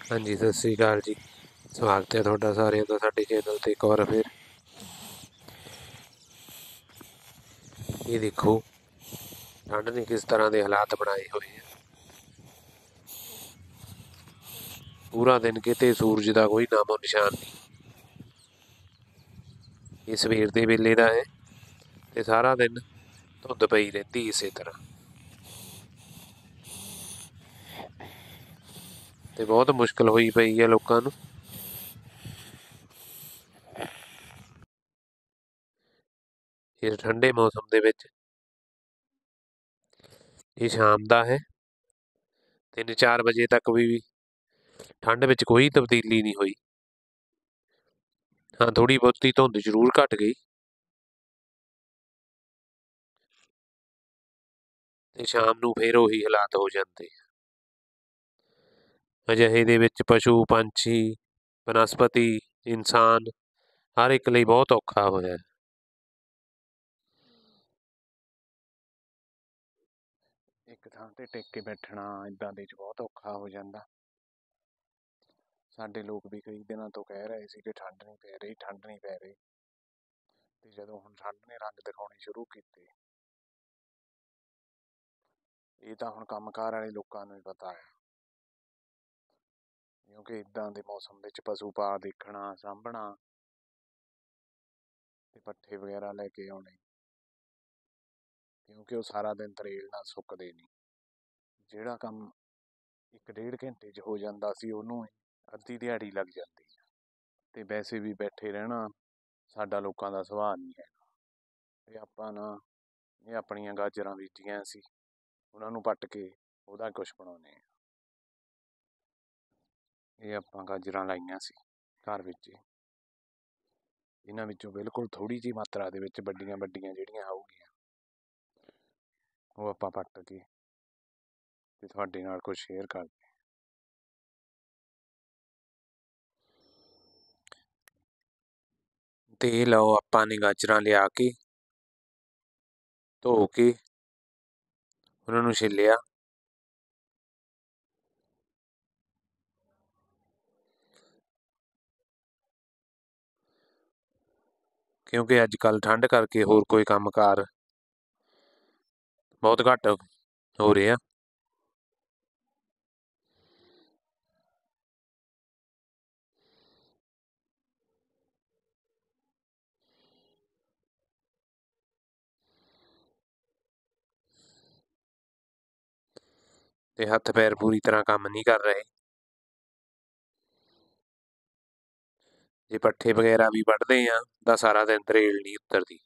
ਹਾਂਜੀ, ਸਤਿ ਸ੍ਰੀ ਅਕਾਲ ਜੀ। ਸਵਾਗਤ ਹੈ ਤੁਹਾਡਾ ਸਾਰਿਆਂ ਦਾ ਸਾਡੇ ਚੈਨਲ ਤੇ ਇੱਕ ਵਾਰ ਫਿਰ। ਇਹ ਦੇਖੋ ਠੰਡ ਨੇ ਕਿਸ ਤਰ੍ਹਾਂ ਦੇ ਹਾਲਾਤ ਬਣਾਏ ਹੋਏ ਆ। ਪੂਰਾ ਦਿਨ ਕਿਤੇ ਸੂਰਜ ਦਾ ਕੋਈ ਨਾਮੋ ਨਿਸ਼ਾਨ ਨਹੀਂ। ਇਹ ਸਵੇਰ ਦੇ ਵੇਲੇ ਦਾ ਹੈ ਤੇ ਸਾਰਾ ਦਿਨ ਧੁੰਦ ਪਈ ਰਹਿੰਦੀ ਇਸੇ ਤਰ੍ਹਾਂ, ਤੇ ਬਹੁਤ ਮੁਸ਼ਕਲ ਹੋਈ ਪਈ ਹੈ ਲੋਕਾਂ ਨੂੰ। ਇਸ ਠੰਡੇ ਮੌਸਮ ਦੇ ਵਿੱਚ ਇਹ ਸ਼ਾਮ ਦਾ ਹੈ, 3-4 ਵਜੇ ਤੱਕ ਵੀ ਠੰਡ ਵਿੱਚ ਕੋਈ ਤਬਦੀਲੀ ਨਹੀਂ ਹੋਈ। ਹਾਂ, ਥੋੜ੍ਹੀ ਬਹੁਤੀ ਧੁੰਦ ਜ਼ਰੂਰ ਘਟ ਗਈ ਤੇ ਸ਼ਾਮ ਨੂੰ ਫਿਰ ਉਹੀ ਹਾਲਾਤ ਹੋ ਜਾਂਦੇ। ਅਜਿਹੇ ਦੇ ਵਿੱਚ ਪਸ਼ੂ ਪੰਛੀ, ਬਨਸਪਤੀ, ਇਨਸਾਨ ਹਰ ਇੱਕ ਲਈ ਬਹੁਤ ਔਖਾ ਹੋਇਆ। ਇੱਕ ਥਾਂ ਤੇ ਟਿਕ ਕੇ ਬੈਠਣਾ ਇਦਾਂ ਦੇ 'ਚ ਬਹੁਤ ਔਖਾ ਹੋ ਜਾਂਦਾ। ਸਾਡੇ ਲੋਕ ਵੀ ਕਈ ਦਿਨਾਂ ਤੋਂ ਕਹਿ ਰਹੇ ਸੀ ਕਿ ਠੰਡ ਨਹੀਂ ਪੈ ਰਹੀ, ਠੰਡ ਨਹੀਂ ਪੈ ਰਹੀ, ਤੇ ਜਦੋਂ ਹੁਣ ਠੰਡ ਨੇ ਰੰਗ ਦਿਖਾਉਣੇ ਸ਼ੁਰੂ ਕੀਤੇ, ਇਹ ਤਾਂ ਹੁਣ ਕੰਮਕਾਰ ਵਾਲੇ ਲੋਕਾਂ ਨੂੰ ਹੀ ਪਤਾ ਹੈ, ਕਿਉਂਕਿ ਇਦਾਂ ਦੇ ਮੌਸਮ ਵਿੱਚ ਪਸ਼ੂ ਪਾ ਦੇਖਣਾ, ਸਾਂਭਣਾ ਤੇ ਪੱਠੇ ਵਗੈਰਾ ਲੈ ਕੇ ਆਉਣੇ, ਕਿਉਂਕਿ ਉਹ ਸਾਰਾ ਦਿਨ ਤਰੇਲ ਨਾਲ ਸੁੱਕਦੇ ਨਹੀਂ। ਜਿਹੜਾ ਕੰਮ 1-1.5 ਘੰਟੇ 'ਚ ਹੋ ਜਾਂਦਾ ਸੀ ਉਹਨੂੰ ਅੱਧੀ ਦਿਹਾੜੀ ਲੱਗ ਜਾਂਦੀ ਹੈ। ਤੇ ਵੈਸੇ ਵੀ ਬੈਠੇ ਰਹਿਣਾ ਸਾਡਾ ਲੋਕਾਂ ਦਾ ਸੁਭਾਅ ਨਹੀਂ ਹੈਗਾ। ਤੇ ਆਪਾਂ ਨਾ ਇਹ ਆਪਣੀਆਂ ਗਾਜਰਾਂ ਬੀਜੀਆਂ ਸੀ, ਉਹਨਾਂ ਨੂੰ ਪੱਟ ਕੇ ਉਹਦਾ ਕੁਛ ਬਣਾਉਂਦੇ ਹਾਂ। ਇਹ ਆਪਾਂ ਗਾਜਰਾਂ ਲਾਈਆਂ ਸੀ ਘਰ ਵਿੱਚ, ਇਹਨਾਂ ਵਿੱਚੋਂ ਬਿਲਕੁਲ ਥੋੜ੍ਹੀ ਜਿਹੀ ਮਾਤਰਾ ਦੇ ਵਿੱਚ ਵੱਡੀਆਂ ਵੱਡੀਆਂ ਜਿਹੜੀਆਂ ਆਊਗੀਆਂ ਉਹ ਆਪਾਂ ਪੱਟ ਕੇ ਤੇ ਤੁਹਾਡੇ ਨਾਲ ਕੁਝ ਸ਼ੇਅਰ ਕਰਦੇ। ਤੇ ਇਹ ਲਓ, ਆਪਾਂ ਨੇ ਗਾਜਰਾਂ ਲਿਆ ਕੇ ਧੋ ਕੇ ਉਹਨਾਂ ਨੂੰ ਛਿੱਲਿਆ, ਕਿਉਂਕਿ ਅੱਜ ਕੱਲ੍ਹ ਠੰਡ ਕਰਕੇ ਹੋਰ ਕੋਈ ਕੰਮਕਾਰ ਬਹੁਤ ਘੱਟ ਹੋ ਰਿਹਾ। ਤੇ ਹੱਥ ਪੈਰ ਪੂਰੀ ਤਰ੍ਹਾਂ ਕੰਮ ਨਹੀਂ ਕਰ ਰਹੇ। ਜੇ ਪੱਠੇ ਵਗੈਰਾ ਵੀ ਵੱਢਦੇ ਆ ਤਾਂ ਸਾਰਾ ਦਿਨ ਤਰੇਲ ਨਹੀਂ ਉਤਰਦੀ।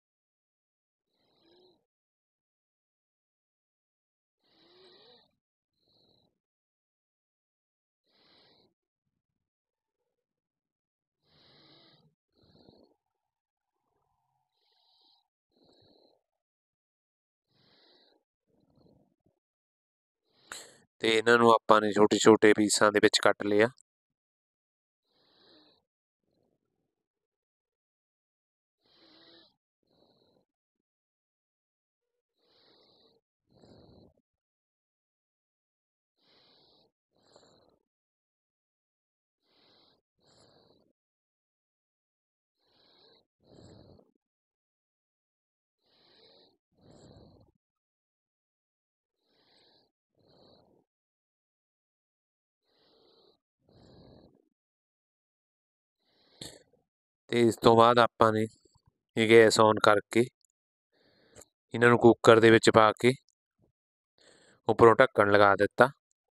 ਤੇ ਇਹਨਾਂ ਨੂੰ ਆਪਾਂ ਨੇ ਛੋਟੇ ਛੋਟੇ ਪੀਸਾਂ ਦੇ ਵਿੱਚ ਕੱਟ ਲਿਆ। ਤੇ ਇਸ ਤੋਂ ਬਾਅਦ ਆਪਾਂ ਨੇ ਇਹ ਗੈਸ ਔਨ ਕਰਕੇ ਇਹਨਾਂ ਨੂੰ ਕੁੱਕਰ ਦੇ ਵਿੱਚ ਪਾ ਕੇ ਉੱਪਰੋਂ ਢੱਕਣ ਲਗਾ ਦਿੱਤਾ।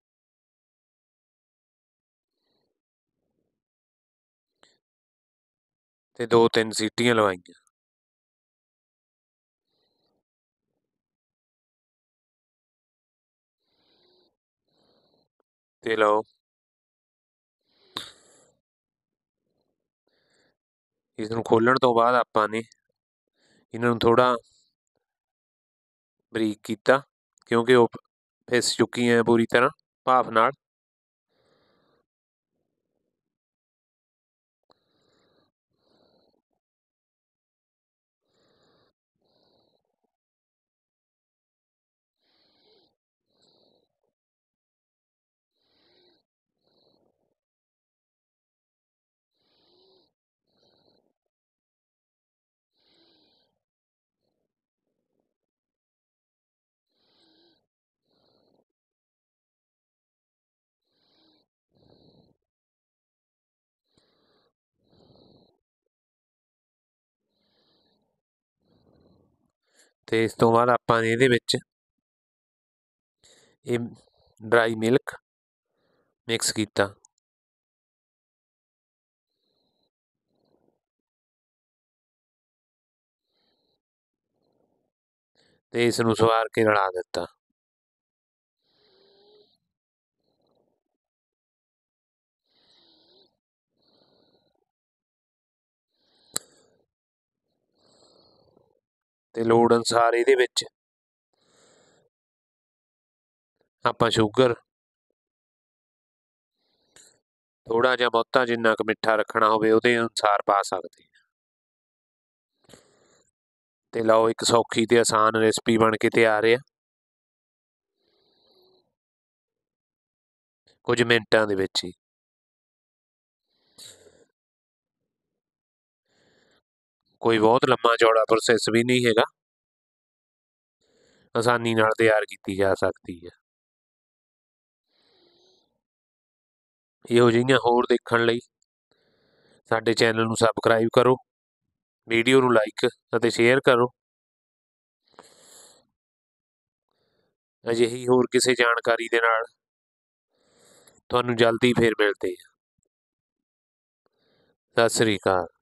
ਤੇ 2-3 ਸੀਟੀਆਂ ਲਵਾਈਆਂ। ਤੇ ਲਓ, ਇਸ ਨੂੰ ਖੋਲ੍ਹਣ ਤੋਂ ਬਾਅਦ ਆਪਾਂ ਨੇ ਇਹਨਾਂ ਨੂੰ ਥੋੜ੍ਹਾ ਬਰੀਕ ਕੀਤਾ, ਕਿਉਂਕਿ ਉਹ ਫਿਸ ਚੁੱਕੀਆਂ ਪੂਰੀ ਤਰ੍ਹਾਂ ਭਾਫ਼ ਨਾਲ। ਤੇ ਇਸ ਤੋਂ ਬਾਅਦ ਆਪਾਂ ਨੇ ਇਹਦੇ ਵਿੱਚ ਇਹ ਡਰਾਈ ਮਿਲਕ ਮਿਕਸ ਕੀਤਾ। ਤੇ ਇਸ ਨੂੰ ਸਵਾਰ ਕੇ ਰਲਾ ਦਿੱਤਾ। ਤੇ ਲੋੜ ਅਨੁਸਾਰ ਇਹਦੇ ਵਿੱਚ ਆਪਾਂ ਸ਼ੂਗਰ ਥੋੜਾ ਜਿਹਾ ਬਹੁਤਾ ਜਿੰਨਾ ਕੁ ਮਿੱਠਾ ਰੱਖਣਾ ਹੋਵੇ ਉਹਦੇ ਅਨੁਸਾਰ ਪਾ ਸਕਦੇ ਹਾਂ। ਤੇ ਲਓ, ਇੱਕ ਸੌਖੀ ਤੇ ਆਸਾਨ ਰੈਸਪੀ ਬਣ ਕੇ ਤਿਆਰ ਆ ਕੁਝ ਮਿੰਟਾਂ ਦੇ ਵਿੱਚ ਹੀ। ਕੋਈ ਬਹੁਤ ਲੰਮਾ ਚੌੜਾ ਪ੍ਰੋਸੈਸ ਵੀ ਨਹੀਂ ਹੈਗਾ, ਆਸਾਨੀ ਨਾਲ ਤਿਆਰ ਕੀਤੀ ਜਾ ਸਕਦੀ ਹੈ। ਇਹੋ ਜਿਹੀਆਂ ਹੋਰ ਦੇਖਣ ਲਈ ਸਾਡੇ ਚੈਨਲ ਨੂੰ ਸਬਸਕ੍ਰਾਈਬ ਕਰੋ, ਵੀਡੀਓ ਨੂੰ ਲਾਈਕ ਅਤੇ ਸ਼ੇਅਰ ਕਰੋ। ਅਜਿਹੀ ਹੋਰ ਕਿਸੇ ਜਾਣਕਾਰੀ ਦੇ ਨਾਲ ਤੁਹਾਨੂੰ ਜਲਦੀ ਫੇਰ ਮਿਲਦੇ ਹਾਂ। ਸਤਿ ਸ੍ਰੀ ਅਕਾਲ।